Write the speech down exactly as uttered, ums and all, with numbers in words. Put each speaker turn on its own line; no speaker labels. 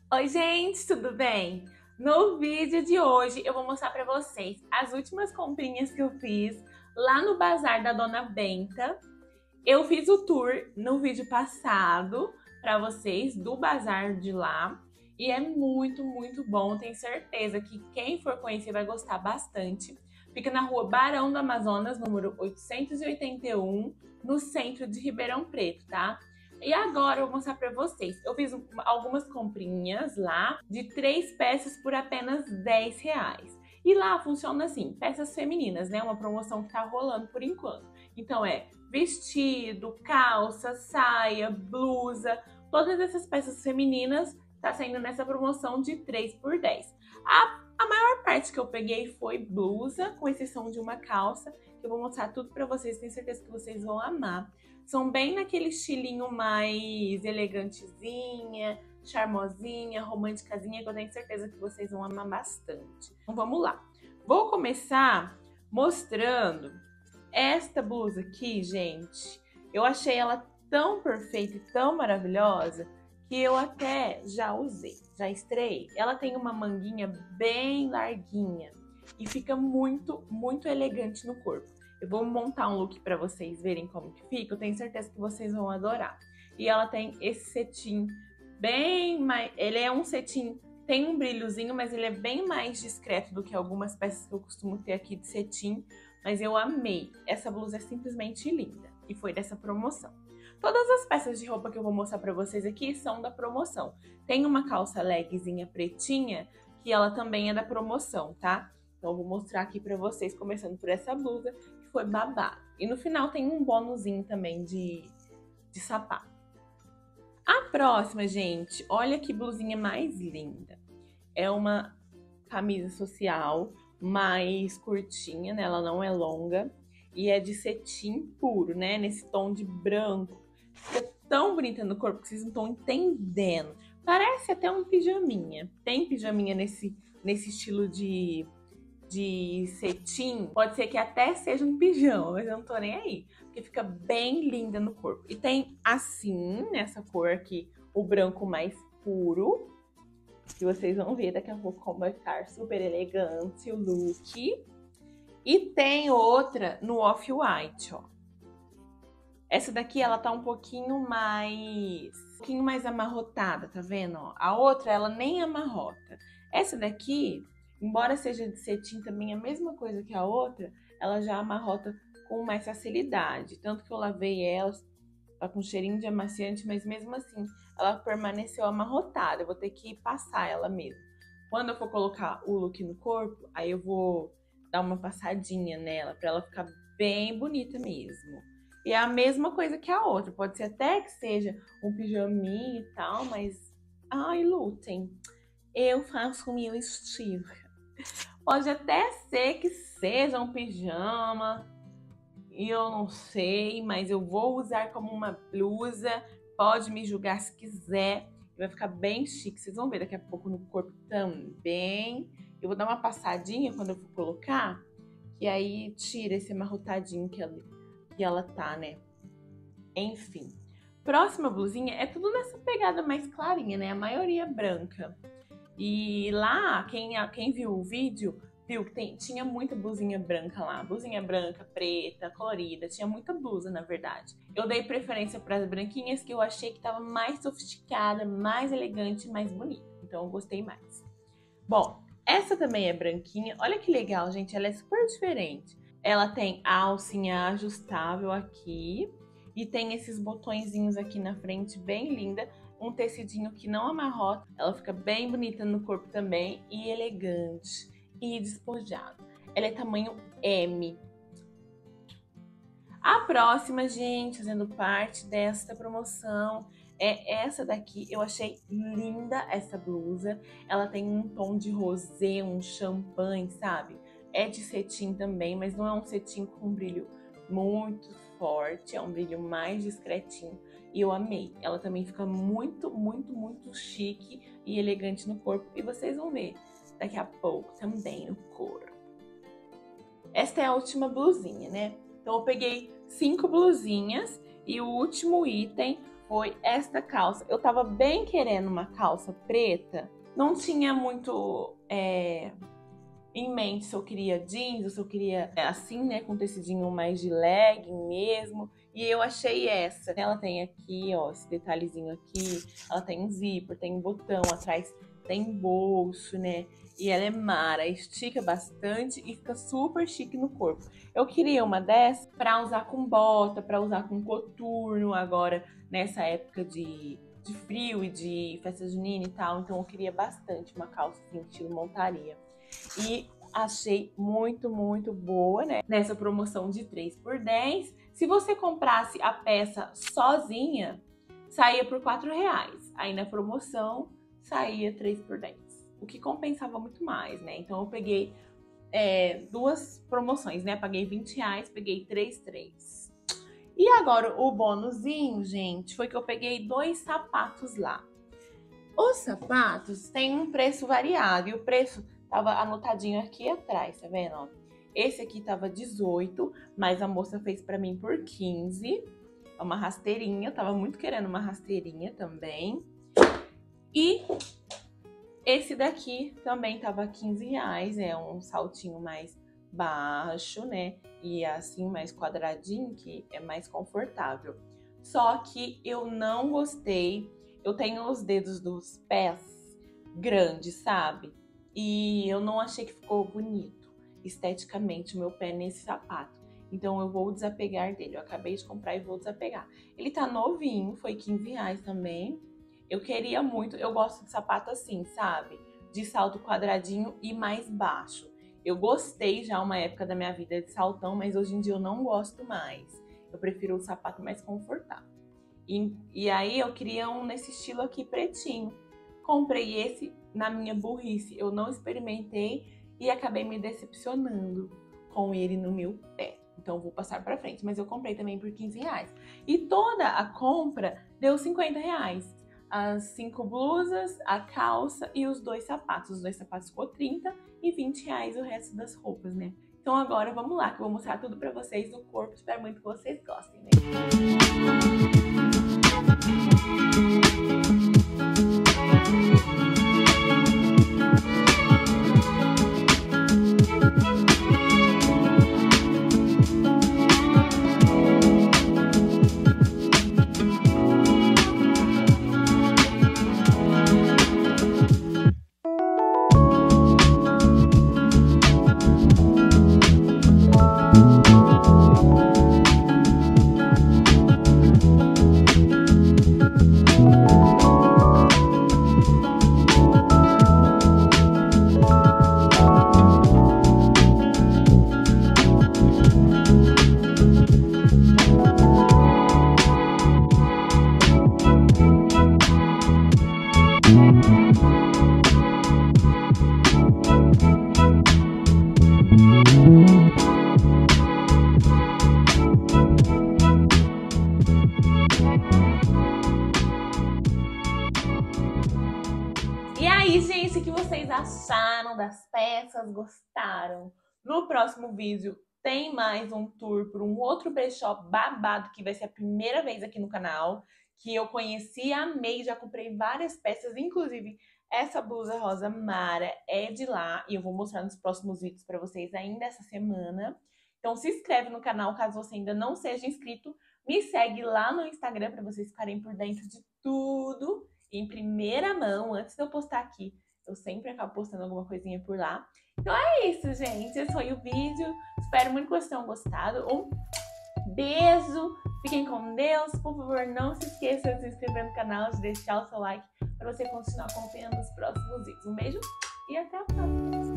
Oi, gente, tudo bem? No vídeo de hoje eu vou mostrar para vocês as últimas comprinhas que eu fiz lá no bazar da Dona Benta. Eu fiz o tour no vídeo passado para vocês do bazar de lá e é muito, muito bom. Tenho certeza que quem for conhecer vai gostar bastante. Fica na rua Barão do Amazonas, número oitocentos e oitenta e um, no centro de Ribeirão Preto, tá? E agora eu vou mostrar para vocês. Eu fiz algumas comprinhas lá de três peças por apenas dez reais. E lá funciona assim, peças femininas, né? Uma promoção que tá rolando por enquanto. Então é vestido, calça, saia, blusa, todas essas peças femininas tá saindo nessa promoção de três por dez. A, a maior parte que eu peguei foi blusa, com exceção de uma calça, que eu vou mostrar tudo para vocês, tenho certeza que vocês vão amar. São bem naquele estilinho mais elegantezinha, charmosinha, românticazinha, que eu tenho certeza que vocês vão amar bastante. Então vamos lá. Vou começar mostrando esta blusa aqui, gente. Eu achei ela tão perfeita e tão maravilhosa que eu até já usei, já estreiei. Ela tem uma manguinha bem larguinha e fica muito, muito elegante no corpo. Eu vou montar um look para vocês verem como que fica, eu tenho certeza que vocês vão adorar. E ela tem esse cetim bem mais... Ele é um cetim, tem um brilhozinho, mas ele é bem mais discreto do que algumas peças que eu costumo ter aqui de cetim. Mas eu amei. Essa blusa é simplesmente linda e foi dessa promoção. Todas as peças de roupa que eu vou mostrar pra vocês aqui são da promoção. Tem uma calça legzinha pretinha que ela também é da promoção, tá? Então eu vou mostrar aqui pra vocês, começando por essa blusa, que foi babado. E no final tem um bônusinho também de, de sapato. A próxima, gente, olha que blusinha mais linda. É uma camisa social mais curtinha, né? Ela não é longa. E é de cetim puro, né? Nesse tom de branco. Fica tão bonita no corpo que vocês não estão entendendo. Parece até um pijaminha. Tem pijaminha nesse, nesse estilo de, de cetim. Pode ser que até seja um pijama, mas eu não tô nem aí. Porque fica bem linda no corpo. E tem assim, nessa cor aqui, o branco mais puro. Que vocês vão ver daqui a pouco como vai ficar super elegante o look. E tem outra no off-white, ó. Essa daqui, ela tá um pouquinho mais... Um pouquinho mais amarrotada, tá vendo? Ó? A outra, ela nem amarrota. Essa daqui, embora seja de cetim também a mesma coisa que a outra, ela já amarrota com mais facilidade. Tanto que eu lavei ela, tá com cheirinho de amaciante, mas mesmo assim, ela permaneceu amarrotada. Eu vou ter que passar ela mesmo. Quando eu for colocar o look no corpo, aí eu vou dar uma passadinha nela, pra ela ficar bem bonita mesmo. E é a mesma coisa que a outra. Pode ser até que seja um pijaminha e tal, mas... Ai, lutem. Eu faço o meu estilo. Pode até ser que seja um pijama, e eu não sei, mas eu vou usar como uma blusa. Pode me julgar se quiser. Vai ficar bem chique. Vocês vão ver daqui a pouco no corpo também. Eu vou dar uma passadinha quando eu for colocar, que aí tira esse amarrotadinho que ela, que ela tá, né? Enfim. Próxima blusinha é tudo nessa pegada mais clarinha, né? A maioria branca. E lá, quem, quem viu o vídeo, viu que tem, tinha muita blusinha branca lá. Blusinha branca, preta, colorida. Tinha muita blusa, na verdade. Eu dei preferência para as branquinhas, que eu achei que tava mais sofisticada, mais elegante, mais bonita. Então eu gostei mais. Bom, essa também é branquinha. Olha que legal, gente. Ela é super diferente. Ela tem a alcinha ajustável aqui. E tem esses botõezinhos aqui na frente, bem linda. Um tecidinho que não amarrota. Ela fica bem bonita no corpo também. E elegante. E despojada. Ela é tamanho M. A próxima, gente, fazendo parte desta promoção, é essa daqui. Eu achei linda essa blusa. Ela tem um tom de rosé, um champanhe, sabe? É de cetim também, mas não é um cetim com brilho muito forte. É um brilho mais discretinho. E eu amei. Ela também fica muito, muito, muito chique e elegante no corpo. E vocês vão ver daqui a pouco também no corpo. Esta é a última blusinha, né? Então eu peguei cinco blusinhas e o último item foi esta calça. Eu tava bem querendo uma calça preta, não tinha muito é, em mente se eu queria jeans ou se eu queria assim, né, com tecidinho mais de legging mesmo. E eu achei essa. Ela tem aqui, ó, esse detalhezinho aqui. Ela tem um zíper, tem um botão atrás, tem bolso, né? E ela é mara, estica bastante e fica super chique no corpo. Eu queria uma dessa pra usar com bota, pra usar com coturno agora, nessa época de, de frio e de festa junina e tal. Então eu queria bastante uma calça assim, estilo montaria. E achei muito, muito boa, né? Nessa promoção de três por dez. Se você comprasse a peça sozinha, saía por quatro reais. Aí na promoção, saía três por dez. O que compensava muito mais, né? Então eu peguei é, duas promoções, né? Paguei vinte reais, peguei três, três. E agora o bônusinho, gente, foi que eu peguei dois sapatos lá. Os sapatos têm um preço variado e o preço tava anotadinho aqui atrás, tá vendo? Ó? Esse aqui tava dezoito, mas a moça fez pra mim por quinze. É uma rasteirinha, eu tava muito querendo uma rasteirinha também. E esse daqui também tava quinze reais, é um saltinho mais baixo, né? E assim, mais quadradinho, que é mais confortável. Só que eu não gostei. Eu tenho os dedos dos pés grandes, sabe? E eu não achei que ficou bonito, esteticamente, o meu pé nesse sapato. Então eu vou desapegar dele. Eu acabei de comprar e vou desapegar. Ele tá novinho, foi quinze reais também. Eu queria muito, eu gosto de sapato assim, sabe? De salto quadradinho e mais baixo. Eu gostei já uma época da minha vida de saltão, mas hoje em dia eu não gosto mais. Eu prefiro o sapato mais confortável. E, e aí eu queria um nesse estilo aqui pretinho. Comprei esse na minha burrice. Eu não experimentei e acabei me decepcionando com ele no meu pé. Então eu vou passar pra frente. Mas eu comprei também por quinze reais. E toda a compra deu cinquenta reais. As cinco blusas, a calça e os dois sapatos. Os dois sapatos ficou trinta e vinte reais o resto das roupas, né? Então agora vamos lá, que eu vou mostrar tudo pra vocês do corpo. Espero muito que vocês gostem, né? E aí, gente, o que vocês acharam das peças? Gostaram? No próximo vídeo tem mais um tour por um outro brechó babado, que vai ser a primeira vez aqui no canal, que eu conheci, amei, já comprei várias peças, inclusive essa blusa rosa Mara é de lá, e eu vou mostrar nos próximos vídeos pra vocês ainda essa semana. Então se inscreve no canal, caso você ainda não seja inscrito, me segue lá no Instagram pra vocês ficarem por dentro de tudo em primeira mão, antes de eu postar aqui. Eu sempre acabo postando alguma coisinha por lá. Então é isso, gente. Esse foi o vídeo. Espero muito que vocês tenham gostado. Um beijo. Fiquem com Deus. Por favor, não se esqueça de se inscrever no canal, de deixar o seu like para você continuar acompanhando os próximos vídeos. Um beijo e até a próxima.